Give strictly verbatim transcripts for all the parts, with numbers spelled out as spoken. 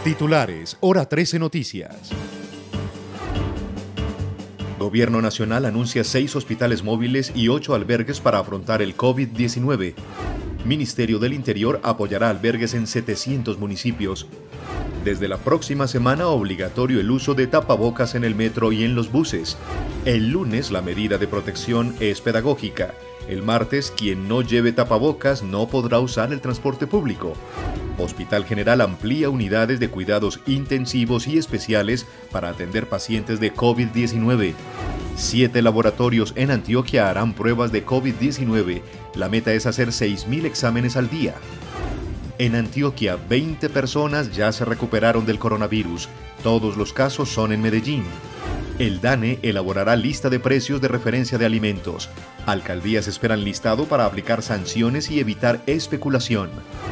Titulares, Hora trece Noticias. Gobierno Nacional anuncia seis hospitales móviles y ocho albergues para afrontar el COVID diecinueve. Ministerio del Interior apoyará albergues en setecientos municipios. Desde la próxima semana, obligatorio el uso de tapabocas en el metro y en los buses. El lunes, la medida de protección es pedagógica. El martes, quien no lleve tapabocas no podrá usar el transporte público. Hospital General amplía unidades de cuidados intensivos y especiales para atender pacientes de COVID diecinueve. Siete laboratorios en Antioquia harán pruebas de COVID diecinueve. La meta es hacer seis mil exámenes al día. En Antioquia, veinte personas ya se recuperaron del coronavirus. Todos los casos son en Medellín. El DANE elaborará lista de precios de referencia de alimentos. Alcaldías esperan listado para aplicar sanciones y evitar especulación.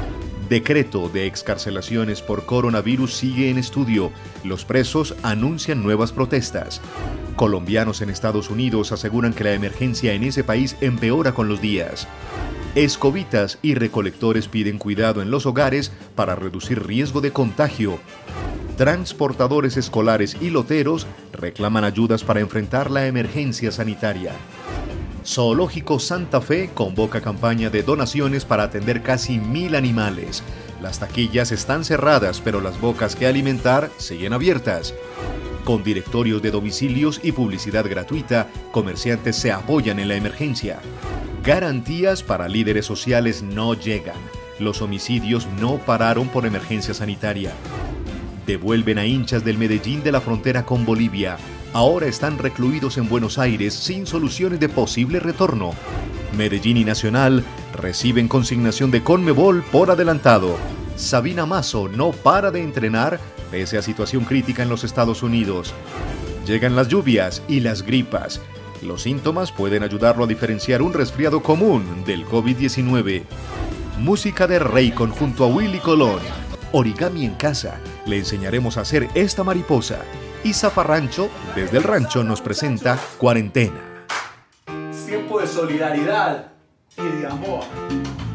Decreto de excarcelaciones por coronavirus sigue en estudio. Los presos anuncian nuevas protestas. Colombianos en Estados Unidos aseguran que la emergencia en ese país empeora con los días. Escobitas y recolectores piden cuidado en los hogares para reducir riesgo de contagio. Transportadores escolares y loteros reclaman ayudas para enfrentar la emergencia sanitaria. Zoológico Santa Fe convoca campaña de donaciones para atender casi mil animales. Las taquillas están cerradas, pero las bocas que alimentar siguen abiertas. Con directorios de domicilios y publicidad gratuita, comerciantes se apoyan en la emergencia. Garantías para líderes sociales no llegan. Los homicidios no pararon por emergencia sanitaria. Devuelven a hinchas del Medellín de la frontera con Bolivia. Ahora están recluidos en Buenos Aires sin soluciones de posible retorno. Medellín y Nacional reciben consignación de Conmebol por adelantado. Sabina Mazo no para de entrenar pese a situación crítica en los Estados Unidos. Llegan las lluvias y las gripas. Los síntomas pueden ayudarlo a diferenciar un resfriado común del COVID diecinueve. Música de Raycon junto a Willy Colón. Origami en casa. Le enseñaremos a hacer esta mariposa. Y Zafarrancho, desde el rancho, nos presenta Cuarentena. Tiempo de solidaridad y de amor.